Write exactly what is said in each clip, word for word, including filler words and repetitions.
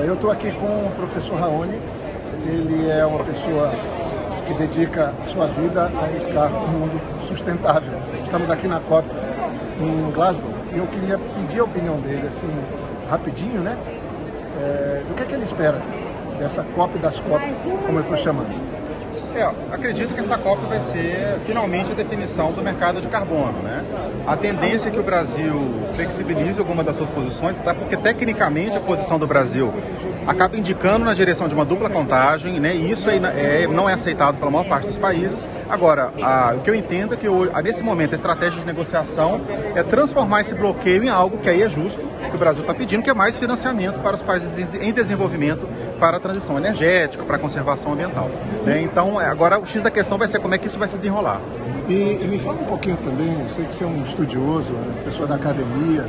Eu estou aqui com o professor Raoni. Ele é uma pessoa que dedica a sua vida a buscar um mundo sustentável. Estamos aqui na COP em Glasgow e eu queria pedir a opinião dele, assim, rapidinho, né? É, do que é que ele espera dessa COP das COP, como eu estou chamando. É, acredito que essa COP vai ser finalmente a definição do mercado de carbono, né? A tendência é que o Brasil flexibilize alguma das suas posições, tá? Porque tecnicamente a posição do Brasil acaba indicando na direção de uma dupla contagem, né? E isso aí é, não é aceitado pela maior parte dos países. Agora, a, o que eu entendo é que hoje, nesse momento a estratégia de negociação é transformar esse bloqueio em algo que aí é justo, que o Brasil está pedindo, que é mais financiamento para os países em desenvolvimento para a transição energética, para a conservação ambiental, né? Então, agora o X da questão vai ser como é que isso vai se desenrolar. E, e me fala um pouquinho também, eu sei que você é um estudioso, uma pessoa da academia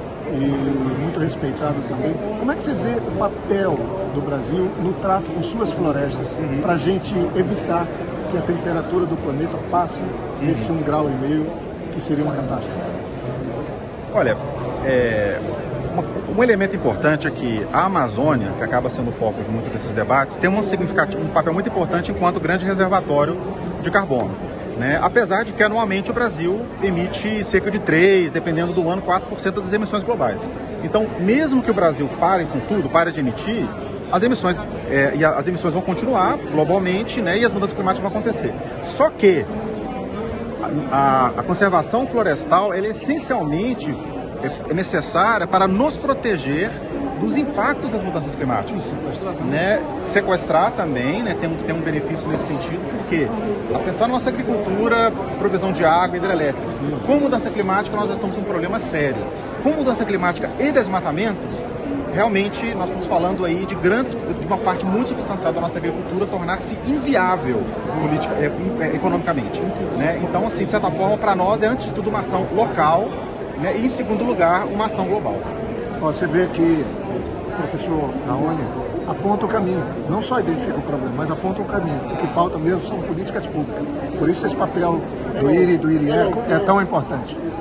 e muito respeitado também. Como é que você vê o papel do Brasil no trato com suas florestas, uhum, para a gente evitar que a temperatura do planeta passe desse uhum. um grau e meio, que seria uma catástrofe? Olha, é, um elemento importante é que a Amazônia, que acaba sendo o foco de muitos desses debates, tem um, significativo, um papel muito importante enquanto grande reservatório de carbono, né? Apesar de que anualmente o Brasil emite cerca de três, dependendo do ano, quatro por cento das emissões globais. Então, mesmo que o Brasil pare com tudo, pare de emitir, as emissões, é, e as emissões vão continuar globalmente, né? E as mudanças climáticas vão acontecer. Só que a, a conservação florestal, ela é essencialmente é necessária para nos proteger dos impactos das mudanças climáticas. Sequestrar também. Né? Sequestrar também, né? tem, um, tem um benefício nesse sentido, porque a pensar na nossa agricultura, provisão de água, hidrelétrica. Sim. Com mudança climática nós já estamos com um problema sério. Com mudança climática e desmatamento, realmente nós estamos falando aí de grandes, de uma parte muito substancial da nossa agricultura tornar-se inviável politica, é, economicamente. Né? Então, assim, de certa forma, para nós é antes de tudo uma ação local, né? E em segundo lugar, uma ação global. Você vê que o professor Raoni aponta o caminho, não só identifica o problema, mas aponta o caminho. O que falta mesmo são políticas públicas. Por isso esse papel do I R I e do I R I E C O é tão importante.